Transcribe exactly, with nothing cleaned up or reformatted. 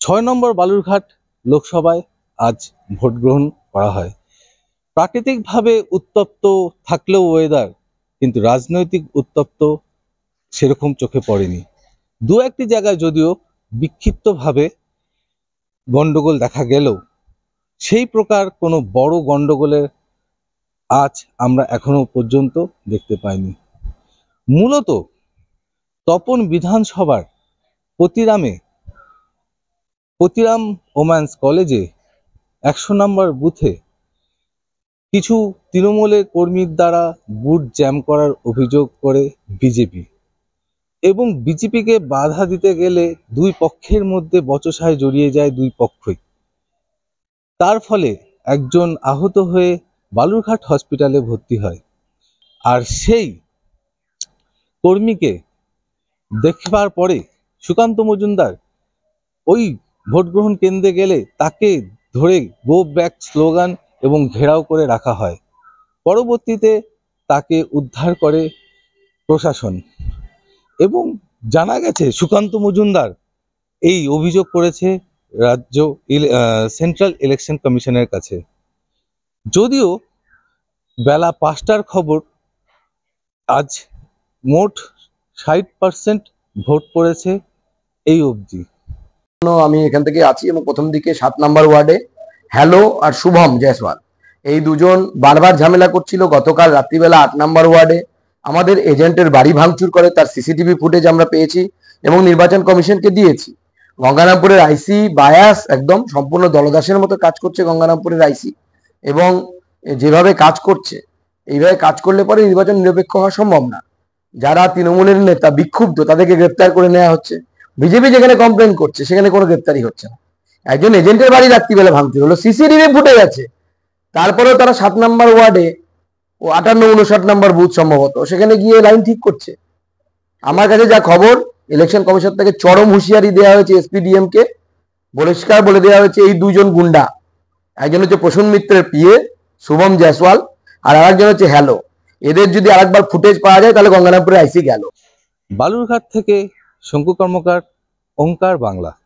ছয় নম্বর বালুরঘাট লোকসভায় আজ ভোট গ্রহণ করা হয়। প্রাকৃতিকভাবে উত্তপ্ত থাকলেও ওয়েদার, কিন্তু রাজনৈতিক উত্তপ্ত সেরকম চোখে পড়েনি। দু একটি জায়গায় যদিও বিক্ষিপ্তভাবে গন্ডগোল দেখা গেলেও সেই প্রকার কোনো বড় গন্ডগোলের আজ আমরা এখনো পর্যন্ত দেখতে পাইনি। মূলত তপন বিধানসভার পতিরামে পতিরাম ওম্যান্স কলেজে একশো নম্বর বুথে কিছু তৃণমূলের কর্মীর দ্বারা বুথ জ্যাম করার অভিযোগ করে বিজেপি, এবং বিজেপিকে বাধা দিতে গেলে দুই পক্ষের মধ্যে বচসায় জড়িয়ে যায় দুই পক্ষই। তার ফলে একজন আহত হয়ে বালুরঘাট হসপিটালে ভর্তি হয়। আর সেই কর্মীকে দেখবার পরে সুকান্ত মজুমদার ওই ভোট গ্রহণ কেন্দ্রে গেলে তাকে ধরে গো ব্যাক স্লোগান এবং ঘেরাও করে রাখা হয়। পরবর্তীতে তাকে উদ্ধার করে প্রশাসন, এবং জানা গেছে সুকান্ত মজুমদার এই অভিযোগ করেছে রাজ্য সেন্ট্রাল ইলেকশন কমিশনের কাছে। যদিও বেলা পাঁচটার খবর, আজ মোট ষাট পার্সেন্ট ভোট পড়েছে এই অবধি। আমি এখান থেকে আছি এবং প্রথম দিকে সাত নাম্বার ওয়ার্ডে হ্যালো আর শুভম জয়সওয়াল এই দুজন বারবার ঝামেলা করছিল। গতকাল রাত্রিবেলা আট নাম্বার ওয়ার্ডে আমাদের এজেন্টের বাড়ি ভাঙচুর করে, তার সিসিটিভি ফুটেজ আমরা পেয়েছি এবং নির্বাচন কমিশনকে দিয়েছি। গঙ্গারামপুরের আইসি বায়াস, একদম সম্পূর্ণ দলদাসের মতো কাজ করছে গঙ্গারামপুরের আইসি, এবং যেভাবে কাজ করছে এইভাবে কাজ করলে পরে নির্বাচন নিরপেক্ষ হওয়া সম্ভব না। যারা তৃণমূলের নেতা বিক্ষুব্ধ তাদেরকে গ্রেপ্তার করে নেওয়া হচ্ছে। বিজেপি যেখানে কমপ্লেন করছে সেখানে কোনো গ্রেপ্তারি হচ্ছে না। একজন এজেন্টের বাড়ি রাত্রিবেলা ভাঙচুর হলো, সিসিটিভি ফুটে গেছে, তারপরেও তারা সাত নাম্বার ওয়ার্ডে ও আটান্ন উনষাট নাম্বার বুথ সম্ভবত সেখানে গিয়ে লাইন ঠিক করছে। আমার কাছে যা খবর, ইলেকশন কমিশন থেকে চরম হুঁশিয়ারি দেওয়া হয়েছে এসপিডিএম কে, পরিষ্কার বলে দেওয়া হয়েছে এই দুজন গুন্ডা, একজন হচ্ছে প্রসূন মিত্রের পিএ শুভম জয়সওয়াল আর আরেকজন হচ্ছে হ্যালো, এদের যদি আরেকবার ফুটেজ পাওয়া যায় তাহলে গঙ্গারামপুরে আইসি গেল। বালুরঘাট থেকে শঙ্কু কর্মকার, ওঙ্কার বাংলা।